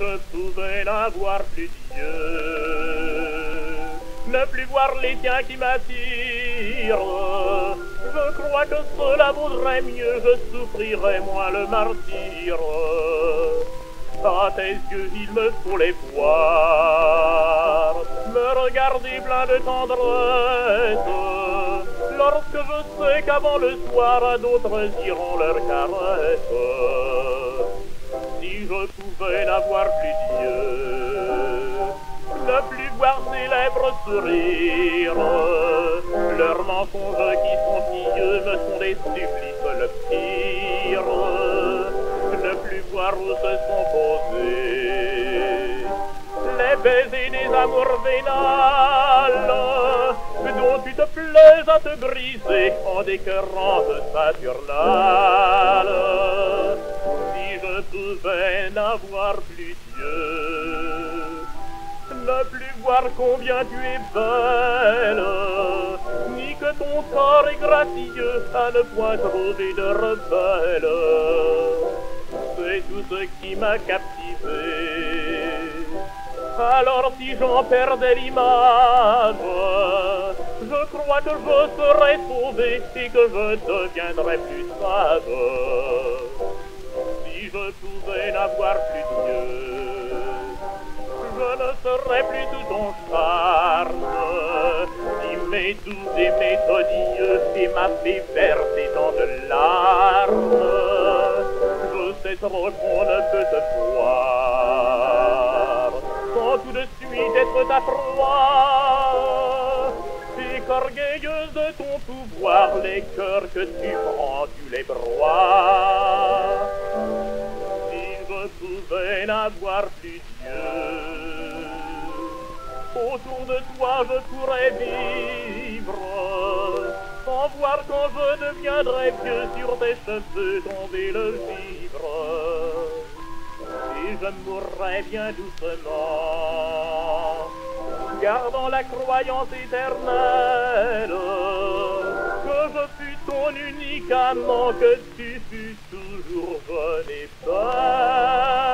je pouvais n'avoir plus d'yeux, ne plus voir les tiens qui m'attirent, je crois que cela vaudrait mieux, je souffrirais moins le martyre. À tes yeux, il me faut les voir, me regarder plein de tendresse, lorsque je sais qu'avant le soir, à d'autres iront leurs caresses. Si je pouvais n'avoir plus d'yeux, ne plus voir ses lèvres sourire, leurs mensonges qui sont pieux me sont des supplices le pire. Ne plus voir où se sont posés les baisers des amours vénales, dont tu te plais à te briser en décœurant de Saturnale. Si je pouvais n'avoir plus d'yeux, ne plus voir combien tu es belle, ni que ton corps est gracieux à ne point trouver de rebelle. C'est tout ce qui m'a captivé. Alors si j'en perdais l'image, je crois que je serais sauvé et que je deviendrais plus sage. Si je pouvais n'avoir plus d'yeux, je ne serais plus tout ton charme. Si mes doux et méthodieux et ma fée versée dans de larmes, je sais trop qu'on ne peut te voir sans tout de suite être ta proie, et qu'orgueilleuse de ton pouvoir, les cœurs que tu prends, tu les broies. Si je pouvais n'avoir plus d'yeux, autour de toi je pourrais vivre, sans voir quand je deviendrai vieux sur tes cheveux tomber le givre. Et je mourrai bien doucement, gardant la croyance éternelle que je fus ton unique amant, que tu fus toujours jeune et belle.